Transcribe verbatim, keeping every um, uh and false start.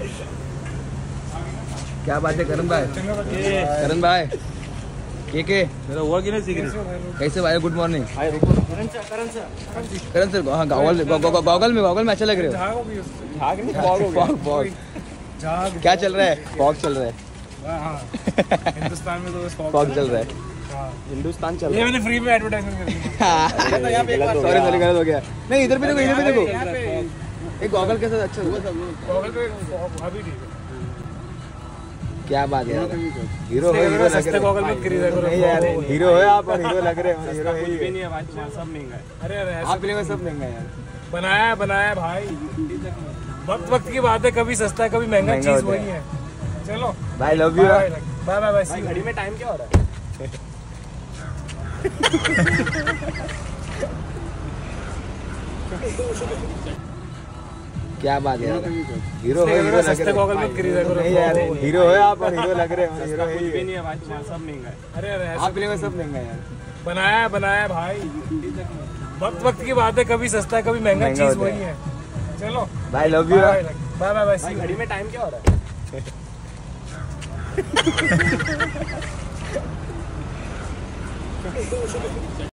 क्या बात है करण भाई? करण भाई के के मेरा हुआ कि नहीं सीख रही? कैसे भाई? Good morning. Karan sir, Karan sir, Karan sir हाँ गॉगल गॉगल में गॉगल में अच्छा लग रहे हो। झाग नहीं, फॉग हो गया। फॉग फॉग क्या चल रहा है? फॉग चल रहा है। हिंदुस्तान में तो फॉग चल रहा है। हिंदुस्तान चल ये मैंने फ्री में एडवर्टाइजमेंट कर दी। सॉरी सॉरी गलत हो गया। नहीं इधर भी देखो, इधर भी देखो। एक गॉगल के साथ अच्छा हुआ। गॉगल पे अभी ठीक है। क्या बात है? हीरो है, हीरो लग सस्ते गॉगल मत खरीदा करो। नहीं यार, हीरो है आप और हीरो लग रहे हो। हीरो है भी नहीं है भाई, तुम्हारा सब महंगा है। अरे अरे आप लिए सब महंगा है यार। बनाया बनाया भाई, वक्त वक्त की बात है, कभी सस्ता है कभी महंगा, चीज वही है। चलो भाई love you. Bye bye bye. भाई घड़ी में टाइम क्या हो रहा है? क्या बात है? हीरो है, हीरो लग सस्ते रहे हो। गॉगल मत खरीदा करो। नहीं यार, हीरो है आप और हीरो लग रहे हो। हीरो है भी नहीं है भाई, तुम्हारा सब महंगा है। अरे अरे आप लिए सब महंगा है यार। बनाया बनाया भाई, वक्त वक्त की बात है, कभी सस्ता है कभी महंगा, महंगा चीज होता वही है। चलो भाई love you. Bye bye bye. भाई घड़ी में टाइम क्या हो रहा है?